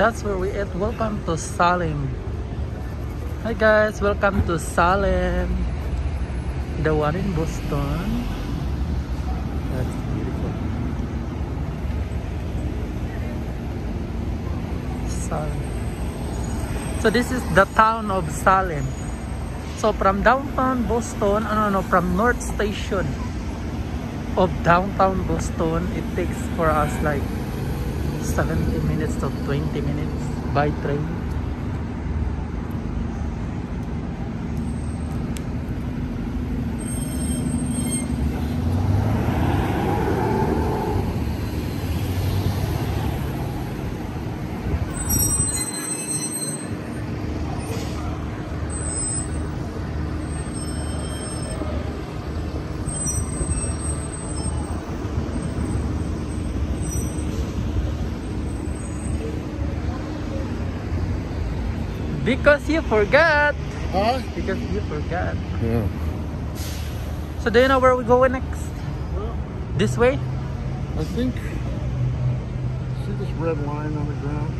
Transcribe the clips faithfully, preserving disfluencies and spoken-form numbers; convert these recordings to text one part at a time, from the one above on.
that's where we eat. Welcome to Salim. Hi guys, welcome to Salim, the one in Boston. That's beautiful. Salim. So this is the town of Salim. So from downtown Boston, ano no, from North Station of downtown Boston, it takes for us like seventy minutes to twenty minutes by train. Because you forgot. Huh? Because you forgot. Yeah. So do you know where we're going next? Well, This way? I think. See this red line on the ground?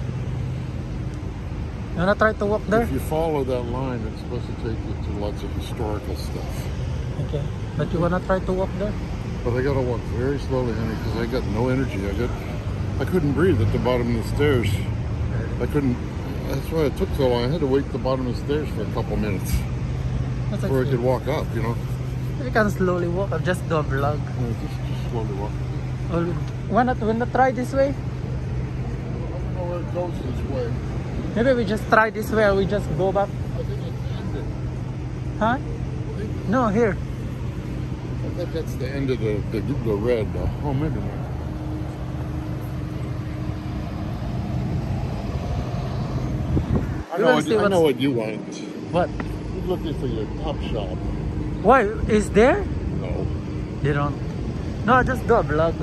You wanna try to walk there? If you follow that line, it's supposed to take you to lots of historical stuff. Okay. But you wanna try to walk there? But I gotta walk very slowly, honey, because I got no energy. I got. I couldn't breathe at the bottom of the stairs. I couldn't. That's why it took so long. I had to wait at the bottom of the stairs for a couple minutes That's before I okay. could walk up, you know? You can slowly walk or just do a vlog. Yeah, just, just slowly walk. Or wanna, wanna try this way? I don't know where it goes this way. Maybe we just try this way or we just go back. I think it's ended. Huh? I think, No, here. I think that's the end of the, the, the red. Uh, oh, maybe not. I We know, wanna what, see you- I what's- know what you want. What? You're looking for your top shop. Why? Is there? No. They don't. No, just do a vlog.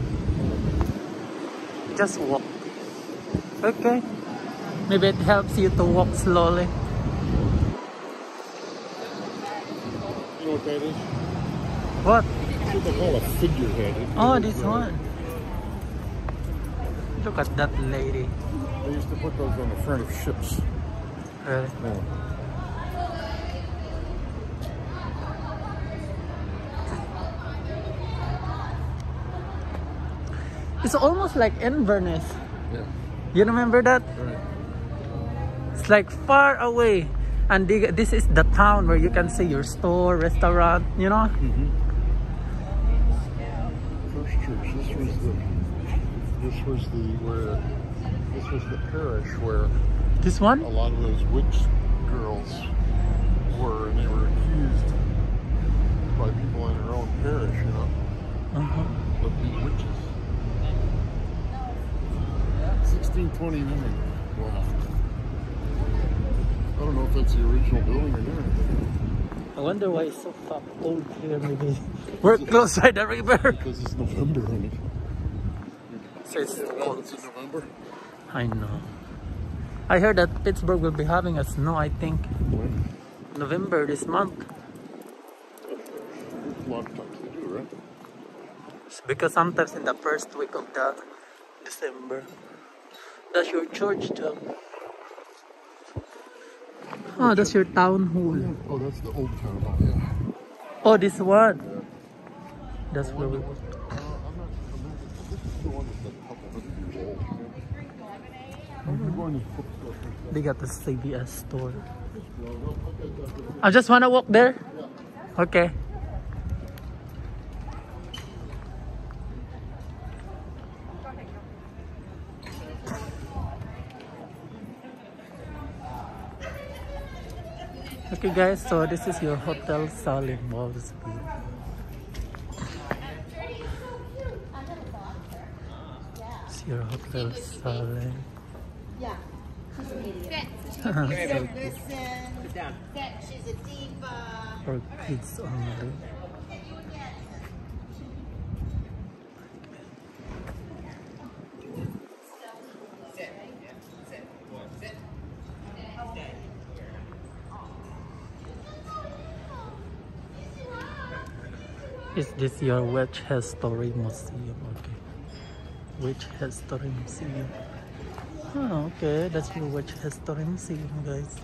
Just walk. Okay. Maybe it helps you to walk slowly. You know what that is? What? That's what they call a figurehead. It Oh, is, this uh, one. Look at that lady. They used to put those on the front of ships. Really? Yeah. It's almost like Inverness. Yeah. You remember that? Right. It's like far away. And the, this is the town where you can see your store, restaurant, you know? Mm-hmm. First church. This was the. This was the where. This was the parish where This a one? lot of those witch girls were, and they were accused by people in their own parish, you know, Uh-huh. of being witches. sixteen twenty-nine. Wow. I don't know if that's the original building or not. I wonder why it's so fuck cold here, maybe. We're close by the river. Because it's November, honey. So it's cold. It's in November. I know. I heard that Pittsburgh will be having a snow, I think. When? November this month. A lot of times they do, right? It's because sometimes in the first week of the December. That's your church, Joe. Oh, that's your town hall. Oh, that's the old town hall, yeah. Oh, this one. Yeah. That's where we. Uh, I'm not, I'm not, this is the one that's a couple hundred years old. I'm not going to the bookstore. They got the C V S store. I just wanna walk there. Okay. Okay guys, so this is your Hotel Salim. Wow, this is beautiful. It's your Hotel Salim. Yeah. She's an idiot. So Listen. Sit down. That she's a diva. for kids only. Is this your Witch History Museum? Okay. Witch History Museum. Oh, okay, that's the Watch History Museum, guys.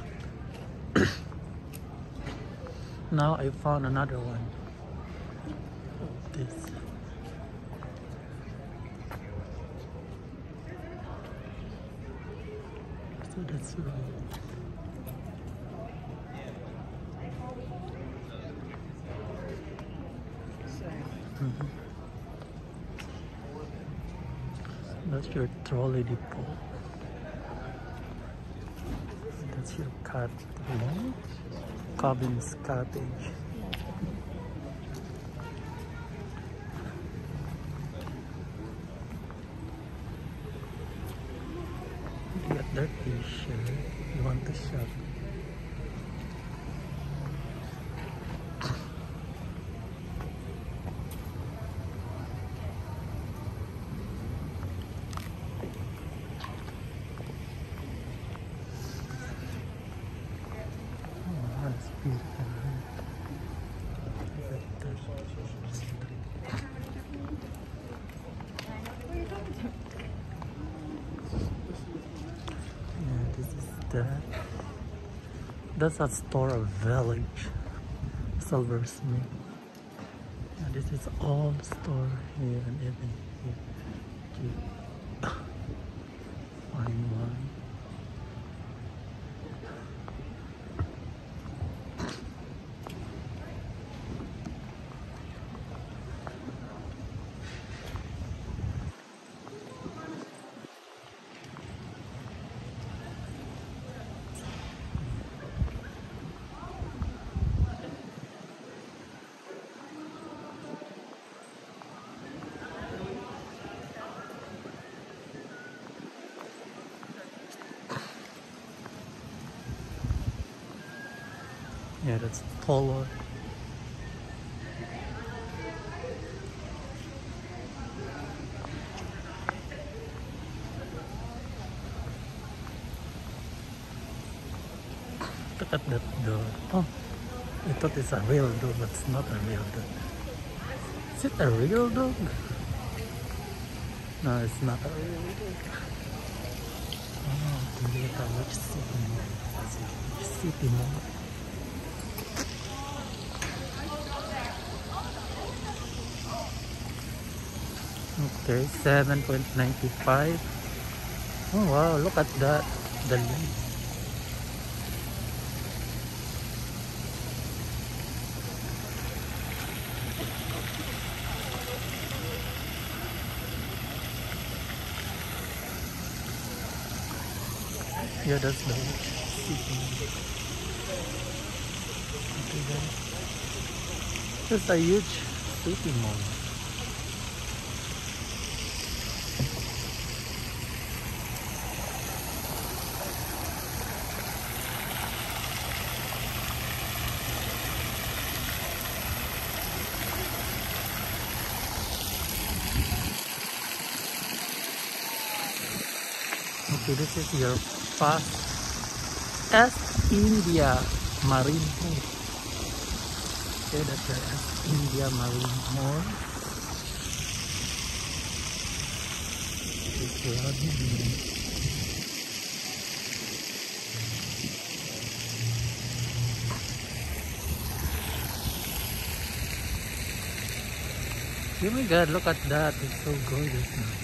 Now I found another one. This. So that's really. Mhm. That's your trolley depot. That's your cat room. Cobbins Cottage. You got their t-shirt. You want to shop. Oh, that's beautiful. Yeah, this is that. That's a store of village. Silversmith. Yeah, this is all store here and even here. Cute. Fine wine. Yeah, that's Polo. Look at that dog. Oh, I thought it's a real dog, but it's not a real dog. Is it a real dog? No, it's not a real dog. Oh, Toyota, which city mall? Which city mall? Okay, seven point nine five. Oh wow, look at that. The leaf. Yeah, that's the city. Okay, guys. That's a huge city mall. Okay, this is your fast East India Marine Mall. Okay, that's your East India Marine Mall. Oh my god, look at that. It's so gorgeous now.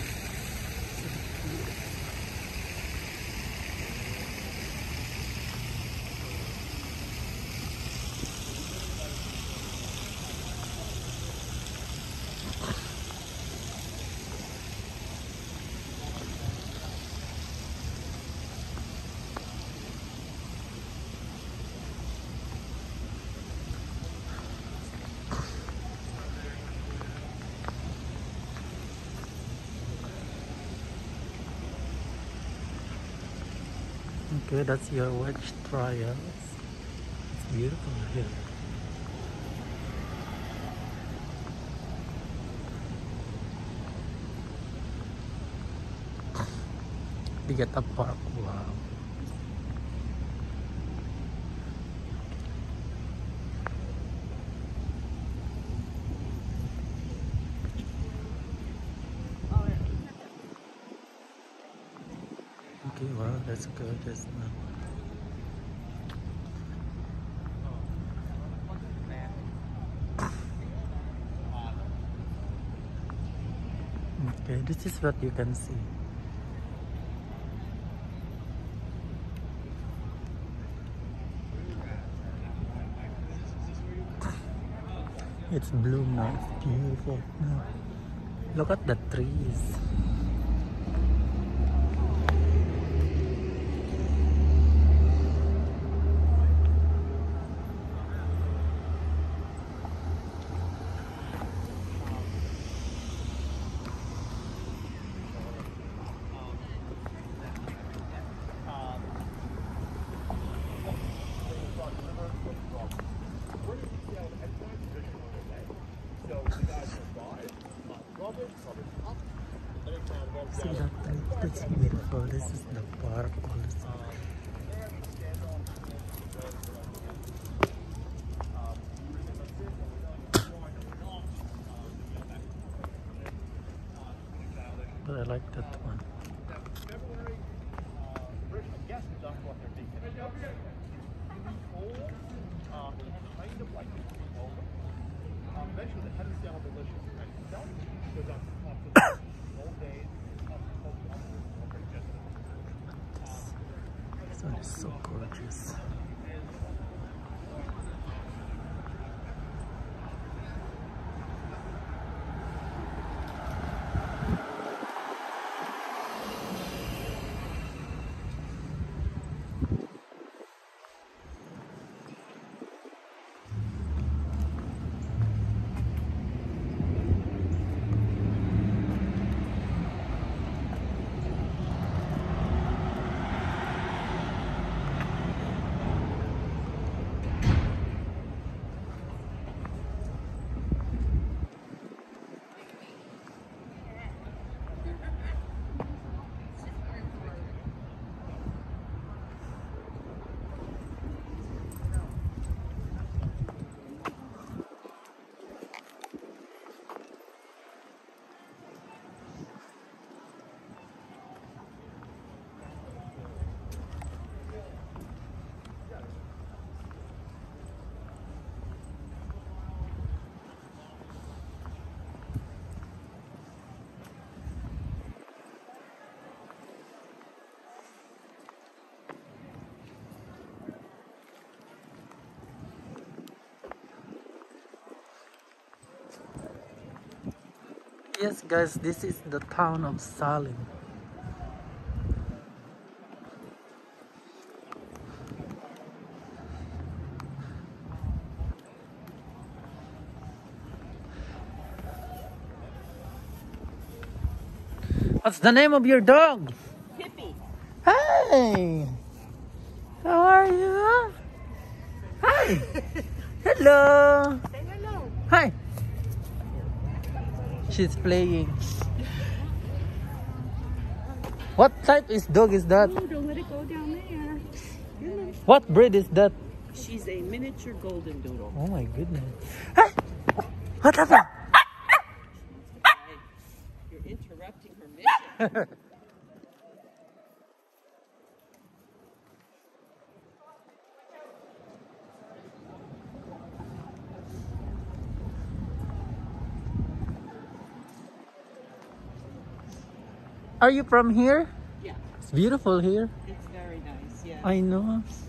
Okay, that's your watch trials. It's beautiful here. Ligata Park, wow. Okay, wow, that's good, isn't it? Okay, this is what you can see. It's bloom now, it's beautiful now. Look at the trees. See that tree? That's beautiful. This is the park also. But I like that one. This one is so gorgeous. Yes guys, this is the town of Salim. What's the name of your dog? Pippi. Hey! How are you? Hi! Hello! Say hello. Hi! She's playing. What type is dog is that? Oh, don't let it go down there. What breed is that? She's a miniature golden doodle. Oh my goodness. Hey! What happened? You're interrupting her mission. Are you from here? Yeah, It's beautiful here. it's very nice. Yeah. I know.